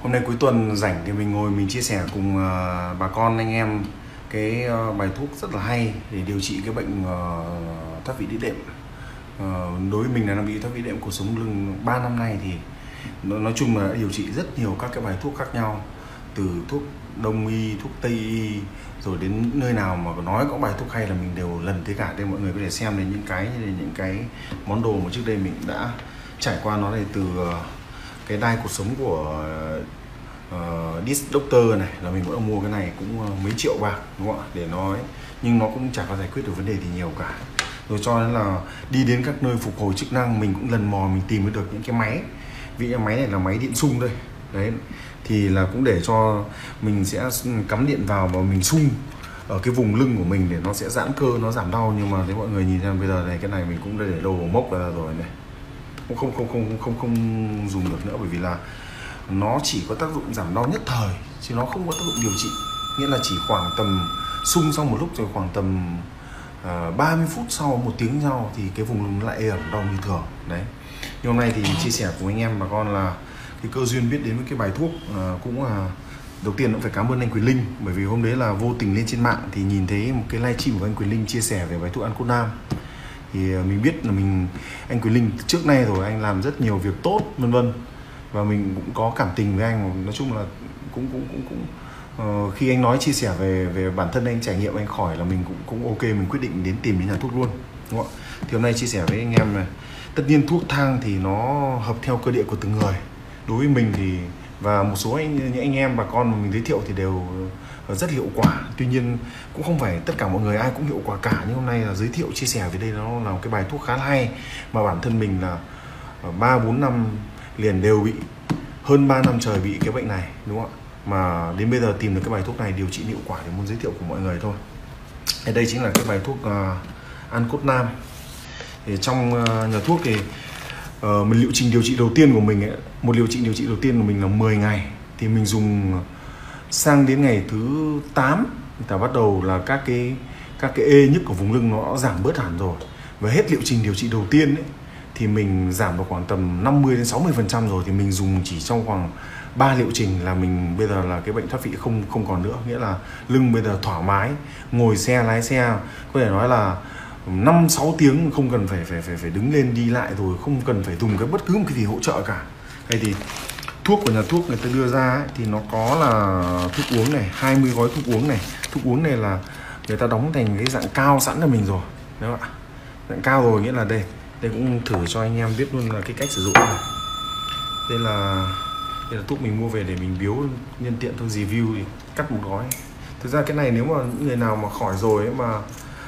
Hôm nay cuối tuần rảnh thì mình ngồi mình chia sẻ cùng bà con anh em cái bài thuốc rất là hay để điều trị cái bệnh thoát vị đĩa đệm. Đối với mình là bị thoát vị đệm cột sống lưng 3 năm nay thì nói chung là đã điều trị rất nhiều các cái bài thuốc khác nhau, từ thuốc đông y, thuốc tây y, rồi đến nơi nào mà nói có bài thuốc hay là mình đều lần thấy cả. Đây mọi người có thể xem đến những cái món đồ mà trước đây mình đã trải qua nó này, từ cái đai cột sống của Disc Doctor này là mình cũng mua cái này cũng mấy triệu bạc, đúng không ạ, để nói, nhưng nó cũng chả có giải quyết được vấn đề gì nhiều cả. Rồi cho nên là đi đến các nơi phục hồi chức năng mình cũng lần mò mình tìm được những cái máy, vì cái máy này là máy điện xung đây đấy, thì là cũng để cho mình sẽ cắm điện vào và mình xung ở cái vùng lưng của mình để nó sẽ giãn cơ, nó giảm đau. Nhưng mà thấy mọi người nhìn xem bây giờ này, cái này mình cũng để đồ mốc ra rồi này, cũng không dùng được nữa, bởi vì là nó chỉ có tác dụng giảm đau nhất thời chứ nó không có tác dụng điều trị. Nghĩa là chỉ khoảng tầm xung xong một lúc rồi khoảng tầm 30 phút sau, 1 tiếng sau thì cái vùng lưng lại ẩm đau như thường đấy. Nhưng hôm nay thì chia sẻ cùng anh em bà con là cái cơ duyên biết đến với cái bài thuốc, cũng là đầu tiên cũng phải cảm ơn anh Quyền Linh, bởi vì hôm đấy là vô tình lên trên mạng thì nhìn thấy một cái livestream của anh Quyền Linh chia sẻ về bài thuốc An Cốt Nam. Thì mình biết là anh Quyền Linh trước nay rồi anh làm rất nhiều việc tốt vân vân, và mình cũng có cảm tình với anh. Nói chung là cũng khi anh nói chia sẻ về bản thân anh trải nghiệm anh khỏi là mình cũng ok, mình quyết định đến tìm đến nhà thuốc luôn, đúng không ạ? Thì hôm nay chia sẻ với anh em này, tất nhiên thuốc thang thì nó hợp theo cơ địa của từng người. Đối với mình thì và một số những anh em bà con mà mình giới thiệu thì đều rất hiệu quả. Tuy nhiên cũng không phải tất cả mọi người ai cũng hiệu quả cả, nhưng hôm nay là giới thiệu chia sẻ về đây nó là một cái bài thuốc khá là hay, mà bản thân mình là 3-4 năm liền đều bị, hơn 3 năm trời bị cái bệnh này, đúng không ạ? Mà đến bây giờ tìm được cái bài thuốc này điều trị hiệu quả thì muốn giới thiệu của mọi người thôi. Thì đây chính là cái bài thuốc An Cốt Nam. Thì trong nhà thuốc thì một liệu trình điều trị đầu tiên của mình ấy, một liệu trình điều trị đầu tiên của mình là 10 ngày. Thì mình dùng sang đến ngày thứ 8 thì ta bắt đầu là các cái ê nhức của vùng lưng nó giảm bớt hẳn rồi. Và hết liệu trình điều trị đầu tiên ấy, thì mình giảm được khoảng tầm 50-60% rồi. Thì mình dùng chỉ trong khoảng 3 liệu trình là mình bây giờ là cái bệnh thoát vị không còn nữa. Nghĩa là lưng bây giờ thoải mái, ngồi xe lái xe có thể nói là 5-6 tiếng không cần phải đứng lên đi lại, rồi không cần phải dùng bất cứ một cái gì hỗ trợ cả. Đây thì thuốc của nhà thuốc người ta đưa ra ấy, thì nó có là thuốc uống này, 20 gói thuốc uống này. Thuốc uống này là người ta đóng thành cái dạng cao sẵn cho mình rồi, đúng không ạ? Dạng cao rồi, nghĩa là đây cũng thử cho anh em biết luôn là cái cách sử dụng này. Đây là thuốc mình mua về để mình biếu nhân tiện thôi, review thì cắt một gói. Thực ra cái này nếu mà những người nào mà khỏi rồi ấy, mà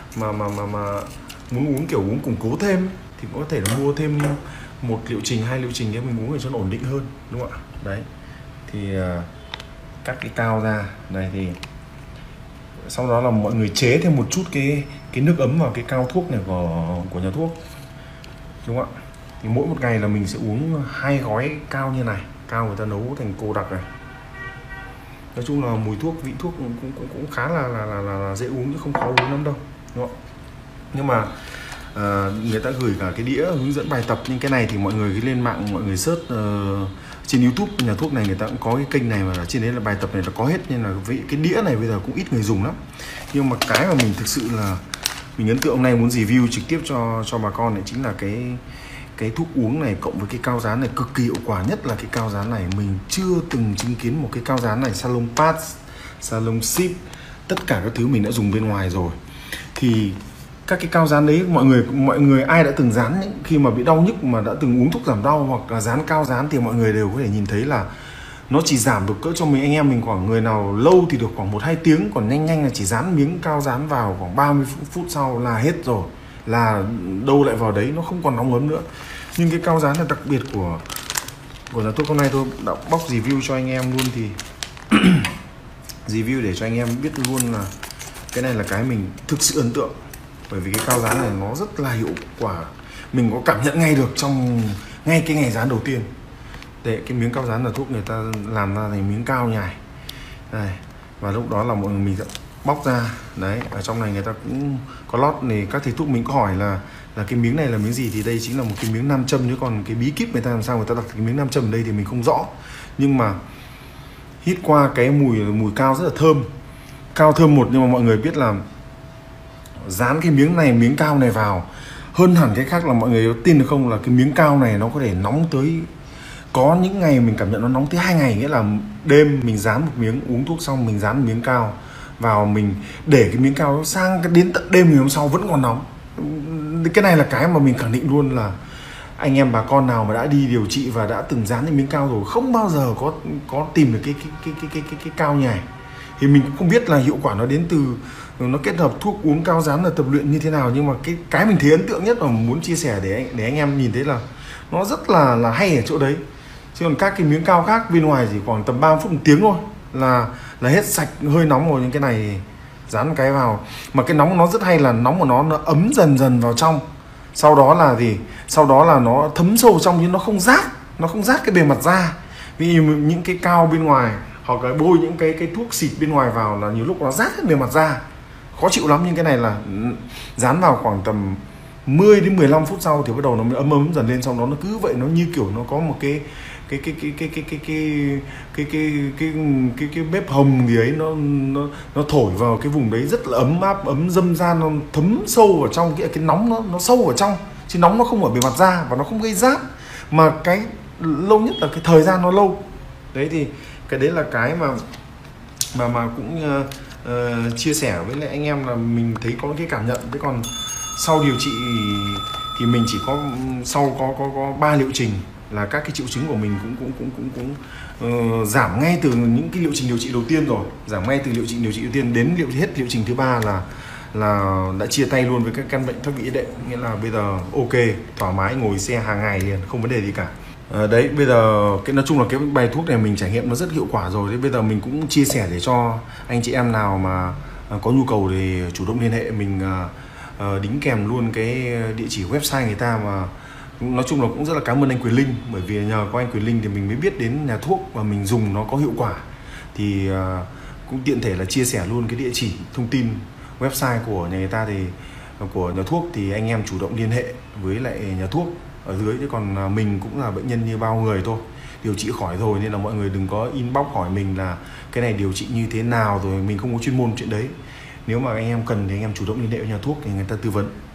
muốn uống kiểu uống củng cố thêm ấy, thì có thể là mua thêm 1 liệu trình, 2 liệu trình để mình uống để cho nó ổn định hơn, đúng không ạ? Đấy thì cắt cái cao ra này, thì sau đó là mọi người chế thêm một chút cái nước ấm vào cái cao thuốc này của nhà thuốc, đúng không ạ? Thì mỗi một ngày là mình sẽ uống 2 gói cao như này. Cao người ta nấu thành cô đặc này. Nói chung là mùi thuốc, vị thuốc cũng khá là dễ uống chứ không khó uống lắm đâu, đúng không? Nhưng mà người ta gửi cả cái đĩa hướng dẫn bài tập, nhưng cái này thì mọi người cứ lên mạng mọi người search trên YouTube nhà thuốc này, người ta cũng có cái kênh này mà trên đấy là bài tập này là có hết, nên là cái đĩa này bây giờ cũng ít người dùng lắm. Nhưng mà cái mà mình thực sự là mình ấn tượng hôm nay muốn review trực tiếp cho bà con này chính là cái thuốc uống này cộng với cái cao dán này cực kỳ hiệu quả. Nhất là cái cao dán này, mình chưa từng chứng kiến một cái cao dán này, Salon Pads, Salon Sip, tất cả các thứ mình đã dùng bên ngoài rồi. Thì các cái cao dán đấy mọi người ai đã từng dán khi mà bị đau nhức mà đã từng uống thuốc giảm đau hoặc là dán cao dán thì mọi người đều có thể nhìn thấy là nó chỉ giảm được cỡ cho mình, anh em mình khoảng người nào lâu thì được khoảng 1-2 tiếng, còn nhanh là chỉ dán miếng cao dán vào khoảng 30 phút sau là hết rồi, là đâu lại vào đấy, nó không còn nóng ấm nữa. Nhưng cái cao dán là đặc biệt của nhà thuốc. Hôm nay tôi đã bóc review cho anh em luôn, thì review để cho anh em biết luôn là cái này là cái mình thực sự ấn tượng, bởi vì cái cao dán này nó rất là hiệu quả, mình có cảm nhận ngay được trong ngay cái ngày dán đầu tiên. Để cái miếng cao dán là thuốc người ta làm ra thành miếng cao nhài đây, và lúc đó là mọi người mình sẽ bóc ra đấy. Ở trong này người ta cũng có lót này, các thầy thuốc mình có hỏi là cái miếng này là miếng gì, thì đây chính là một cái miếng nam châm, chứ còn cái bí kíp người ta làm sao người ta đặt cái miếng nam châm ở đây thì mình không rõ. Nhưng mà hít qua cái mùi cao rất là thơm, cao thơm một. Nhưng mà mọi người biết là dán cái miếng cao này vào, hơn hẳn cái khác là mọi người có tin được không, là cái miếng cao này nó có thể nóng tới, có những ngày mình cảm nhận nó nóng tới 2 ngày. Nghĩa là đêm mình dán một miếng, uống thuốc xong mình dán một miếng cao vào, mình để cái miếng cao nó sang đến tận đêm ngày hôm sau vẫn còn nóng. Cái này là cái mà mình khẳng định luôn là anh em bà con nào mà đã đi điều trị và đã từng dán những miếng cao rồi không bao giờ có tìm được cái cao nhài. Thì mình cũng không biết là hiệu quả nó đến từ nó kết hợp thuốc uống cao dán là tập luyện như thế nào, nhưng mà cái mình thấy ấn tượng nhất và muốn chia sẻ để anh em nhìn thấy là nó rất là hay ở chỗ đấy. Chứ còn các cái miếng cao khác bên ngoài chỉ khoảng tầm 30 phút 1 tiếng thôi là hết sạch hơi nóng rồi. Nhưng cái này dán cái vào mà cái nóng nó rất hay là nóng của nó ấm dần vào trong, sau đó là gì, sau đó là nó thấm sâu trong nhưng nó không rát cái bề mặt da. Vì những cái cao bên ngoài hoặc là bôi những cái thuốc xịt bên ngoài vào là nhiều lúc nó rát cái bề mặt da, khó chịu lắm. Nhưng cái này là dán vào khoảng tầm 10 đến 15 phút sau thì bắt đầu nó mới ấm dần lên, xong đó nó cứ vậy, nó như kiểu nó có một cái bếp hồng gì ấy, nó thổi vào cái vùng đấy rất là ấm áp, ấm dâm gian, nó thấm sâu vào trong cái nóng, nó sâu vào trong, chứ nóng nó không ở bề mặt da và nó không gây rát, mà cái lâu nhất là cái thời gian nó lâu. Đấy thì cái đấy là cái mà cũng chia sẻ với lại anh em là mình thấy có cái cảm nhận. Thế còn sau điều trị thì mình chỉ có có 3 liệu trình là các cái triệu chứng của mình cũng giảm ngay từ những cái liệu trình điều trị đầu tiên rồi, giảm ngay từ liệu trình điều trị đầu tiên đến hết liệu trình thứ 3 là đã chia tay luôn với các căn bệnh thoát vị đệm. Nghĩa là bây giờ ok, thoải mái ngồi xe hàng ngày liền, không vấn đề gì cả. Đấy, bây giờ nói chung là cái bài thuốc này mình trải nghiệm nó rất hiệu quả rồi. Thế bây giờ mình cũng chia sẻ để cho anh chị em nào mà có nhu cầu thì chủ động liên hệ mình, đính kèm luôn cái địa chỉ website người ta. Mà nói chung là cũng rất là cảm ơn anh Quyền Linh, bởi vì nhờ có anh Quyền Linh thì mình mới biết đến nhà thuốc và mình dùng nó có hiệu quả. Thì cũng tiện thể là chia sẻ luôn cái địa chỉ thông tin website của nhà người ta, thì của nhà thuốc thì anh em chủ động liên hệ với lại nhà thuốc ở dưới. Chứ còn mình cũng là bệnh nhân như bao người thôi, điều trị khỏi rồi, nên là mọi người đừng có inbox hỏi mình là cái này điều trị như thế nào rồi, mình không có chuyên môn chuyện đấy. Nếu mà anh em cần thì anh em chủ động liên hệ với nhà thuốc thì người ta tư vấn.